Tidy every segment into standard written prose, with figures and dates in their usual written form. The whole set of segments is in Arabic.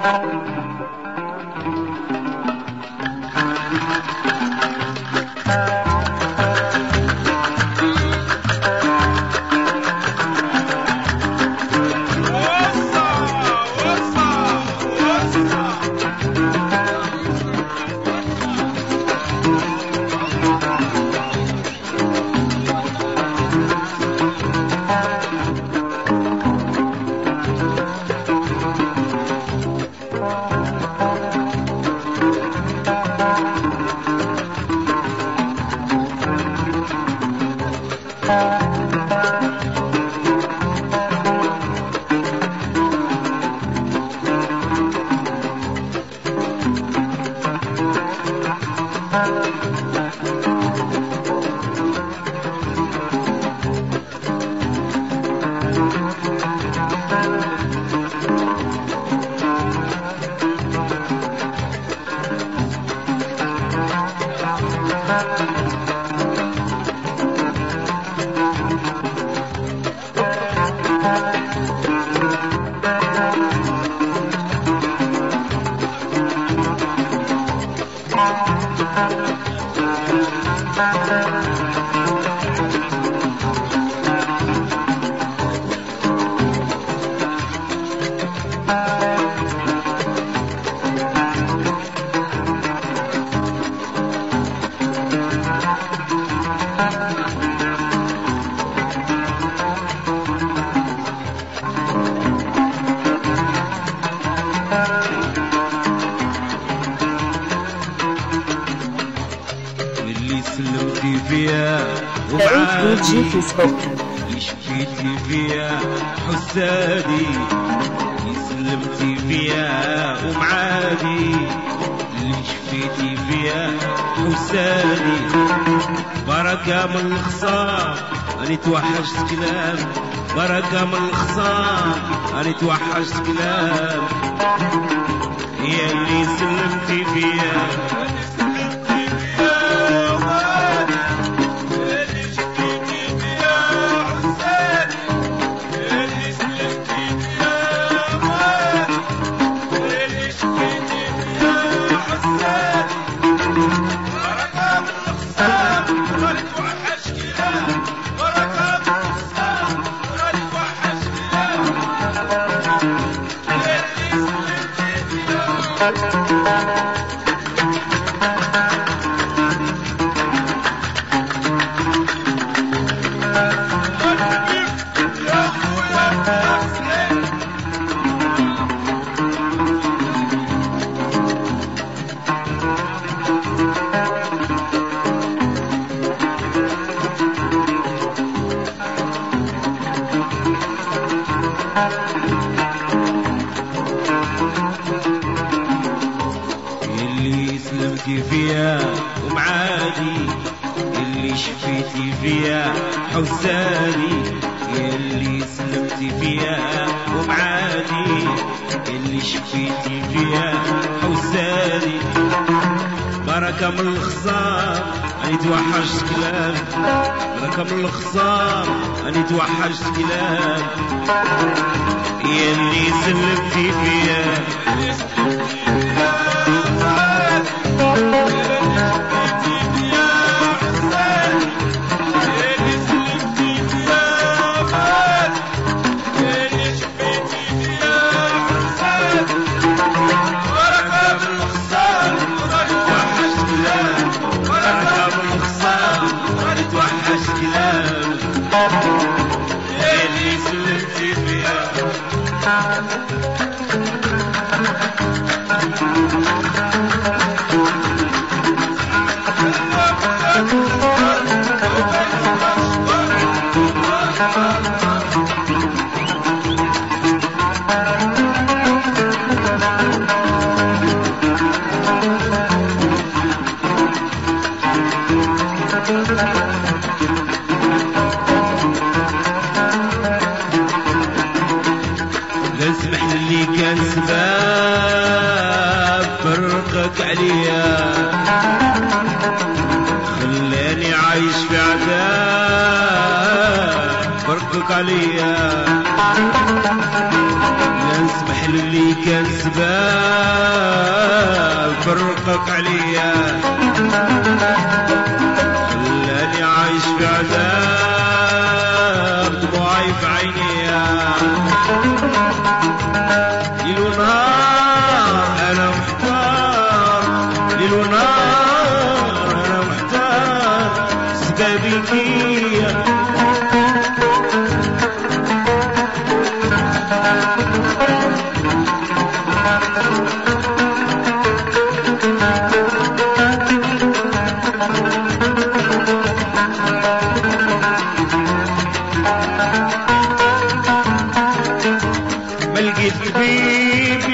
سلمتي فيها ومعادي شفيتي فيها حسادي سلمتي فيها ومعادي اللي شفيتي فيها حسادي بركة من الخصام أنا توحشت كلام بركة من الخصام أنا توحشت كلام هي اللي سلمتي فيها اللي سلمتي فيها ومعادي اللي شفيتي فيها حسادي اللي سلمتي فيها ومعادي اللي شفيتي فيها حسادي بركة من الخصام أنا توحشت كلام بركة من الخصام أنا توحشت كلام يلي سلمتي فيها اللي سلمتي فيها لازمح اللي كان سباب فرقك عليا خلاني عايش في عذاب فرقك عليا اسمح للي كان سباب فرقك عليا خلاني عايش في عذاب دموعي في عينيا ليل ونهار انا محتار ليل ونهار انا محتار سبابي فيا ملقيت طبيب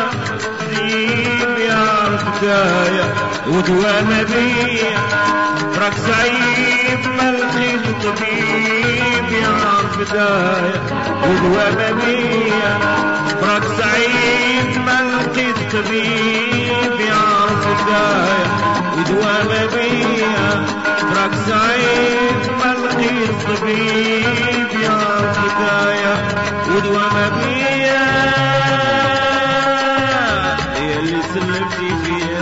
يعرف حكاية ودوانا بيا راك زعيم ملقيت طبيب يعرف بداية ودوانا بيا راك زعيم ملقيت طبيب يعرف بداية ودوانا بيا راك زعيم ملقيت طبيب يعرف بداية ودوانا بيا هي اللي سلمتي فيها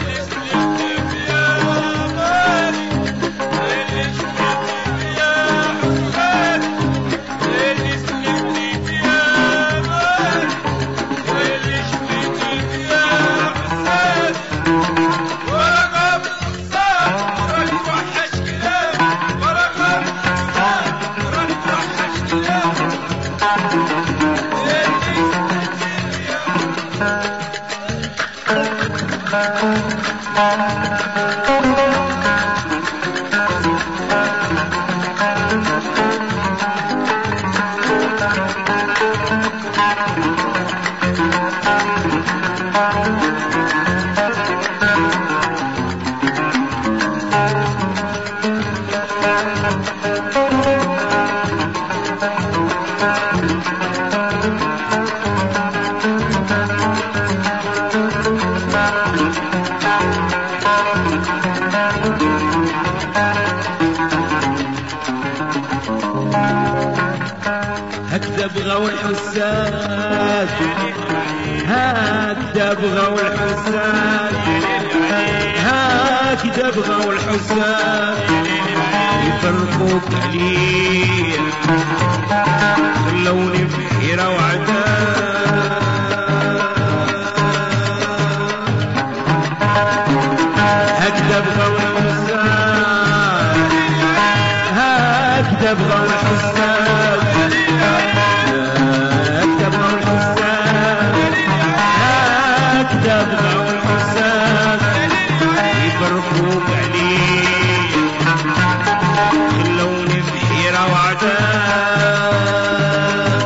هكذا بغاو الحساد هكذا بغاو الحساد هكذا بغاو الحساد يفرقوك عليا خلوني في حيرة وعذاب هكذا بغاو الحساد هكذا بغاو الحساد بغاو الحساد يفرقوك عليا خلوني في حيرة وعذاب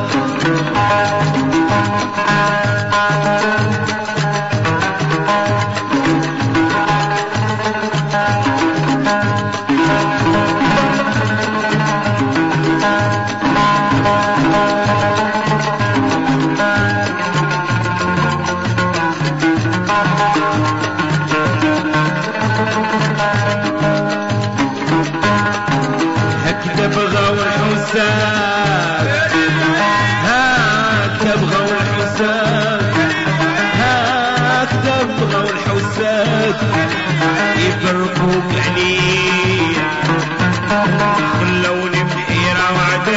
هكذا بغاو الحساد هكذا بغاو الحساد هكذا بغاو الحساد يفرقوك عليا خلوني في حيرة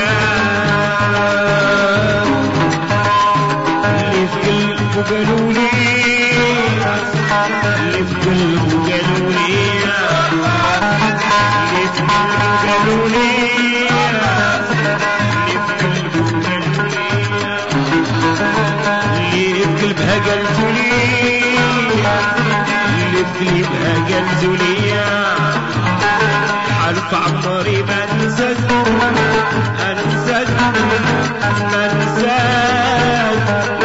وعذاب اللي في قلبه قالولي اللي في قلبه قالولي اللي في قلبه قالولي اللي في قلبها قلتولي اللي في قلبها قلتولي حلف عمري ما ننساك انساك ما ننساك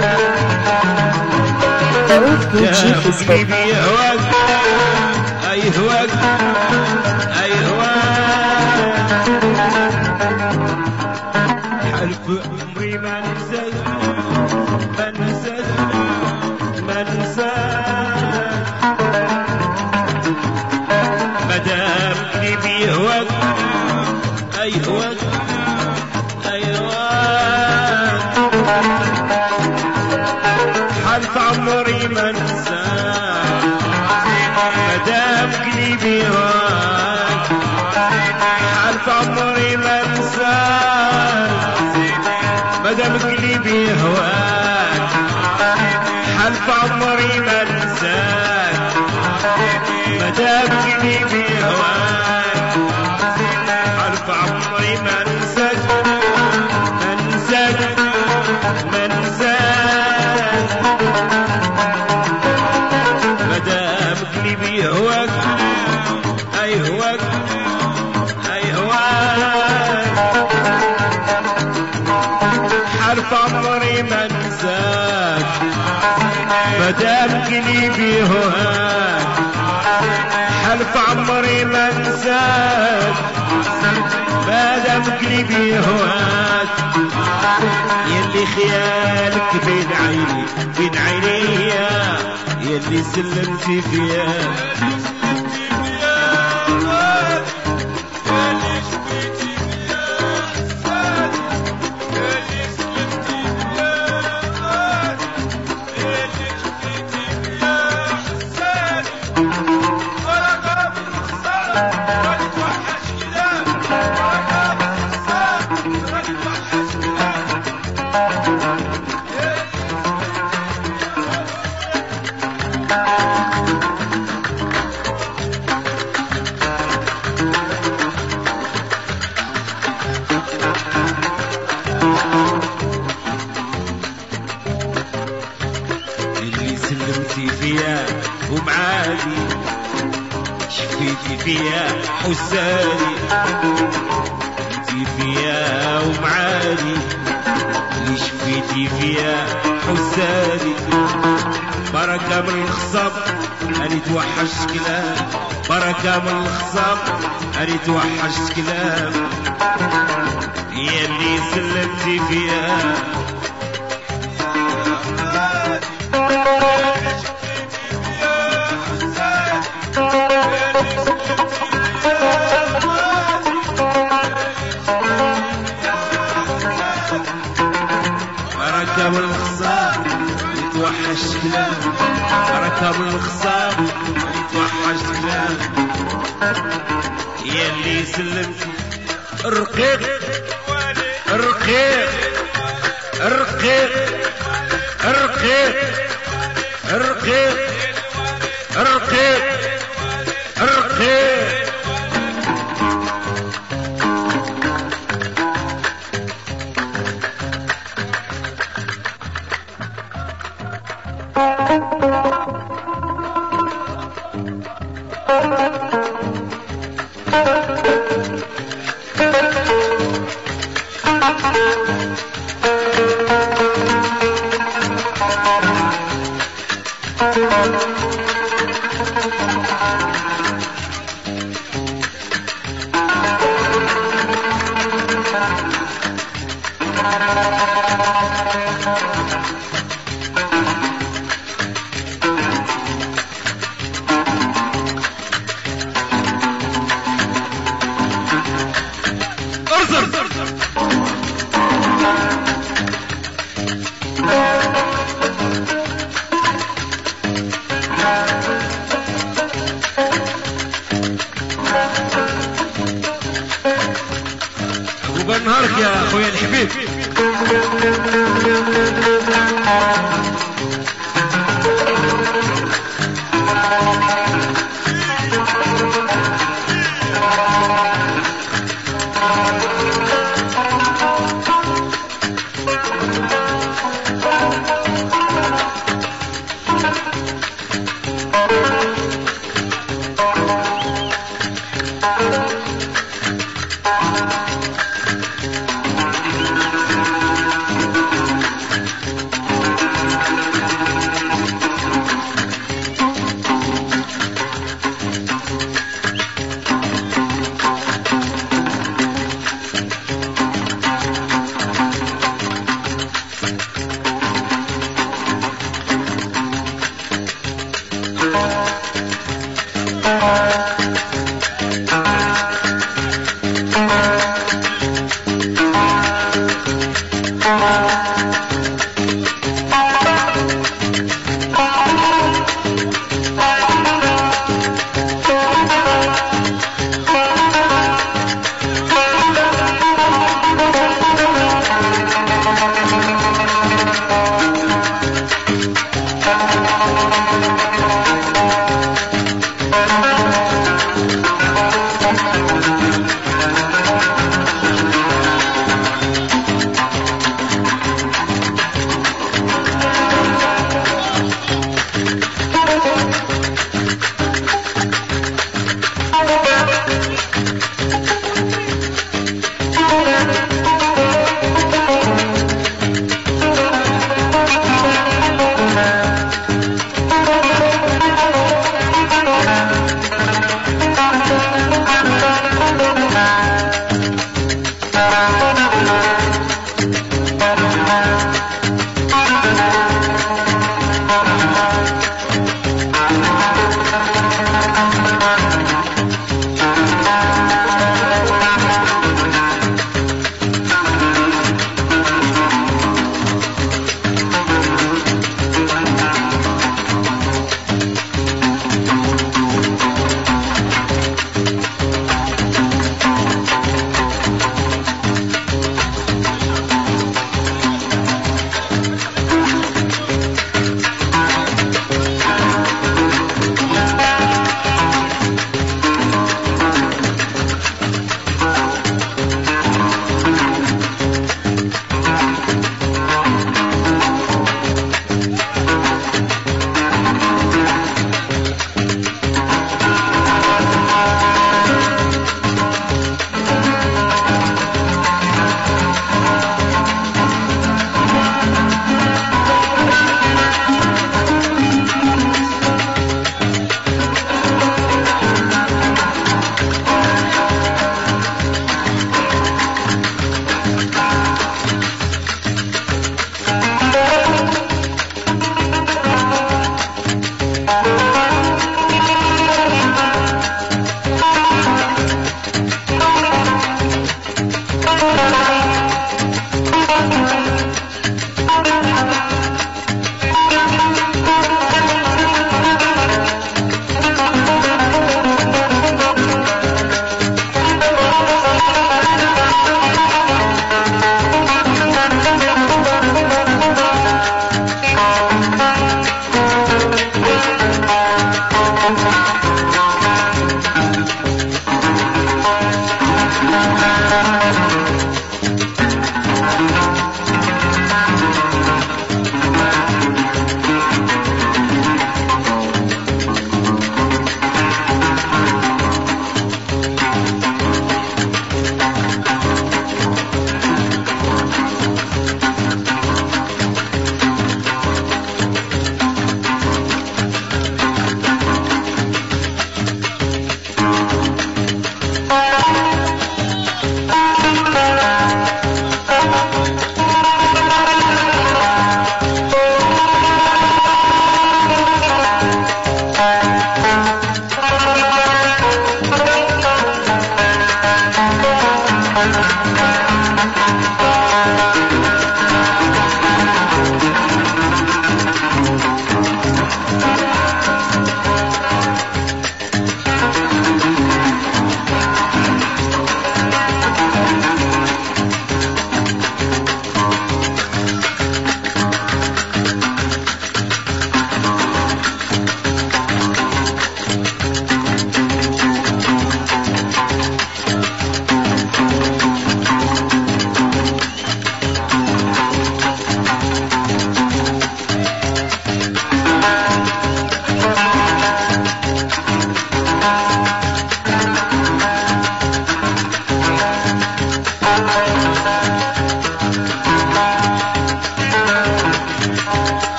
قلبي يهواك اي هواك اي هواك حلف عمري ما ننساك ما ننساك ما ننساك مدام قلبي يهواك اي هواك اي هواك ما انساك مدام قلبي هواك حالف عمري ما انساك مدام قلبي هواك حالف عمري ما انساك مدام قلبي هواك حالف عمري ما انساك ما انساك ما انساك مدام قلبي هواك اي هواك اي هواك حالف عمري ما انساك مدام قلبي هواك حالف عمري ما انساك مادام قلبي هواك يلي خيالك بين عيني بين عيني يلي سلمتي فيا سلمتي فيا ومعادي شفيتي فيا حسادي انتي فيا ومعادي اللي شفيتي فيا حسادي بركة من الخصام اني توحشت كلام بركة من الخصام اني توحشت كلام يا اللي سلمتي فيا بركة من الخصام يتوحش كلام بركة من الخصام يتوحش كلام يا اللي سلمتي الرقيق الرقيق الرقيق الرقيق الرقيق الرقيق الرقيق نهارك يا اخويا الحبيب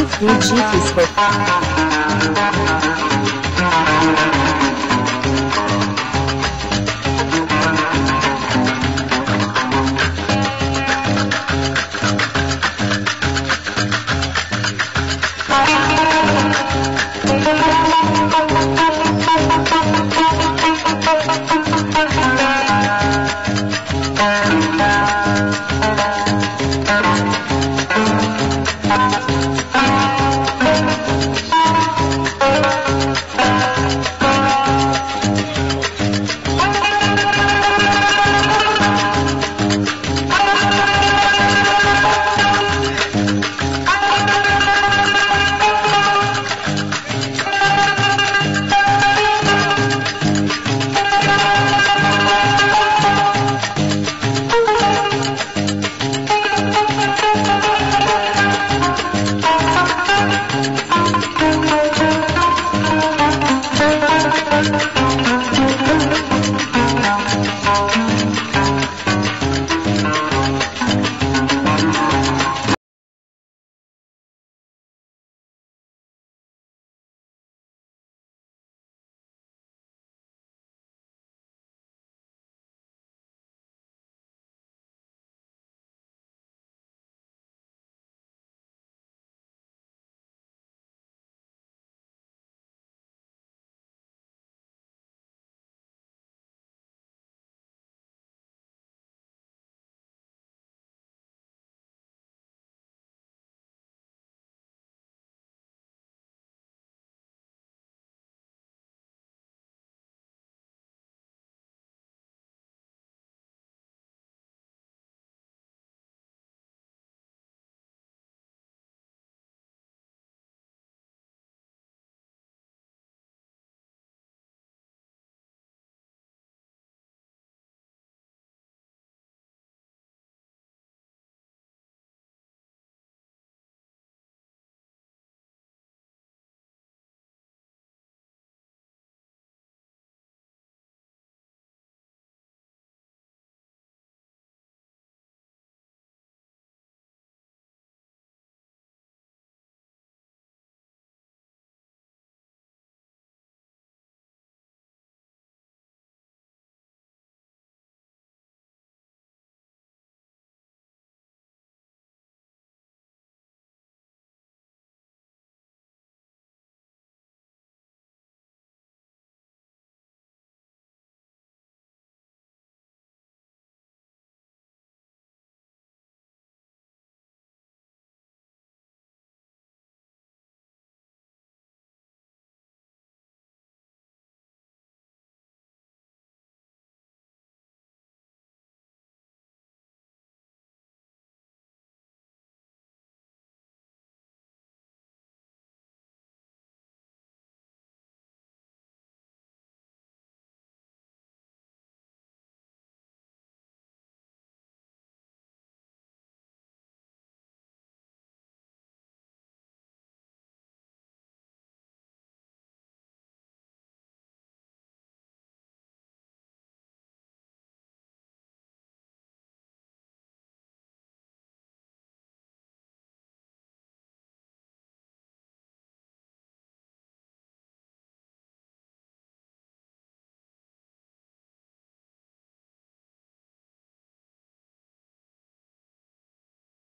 UG Facebook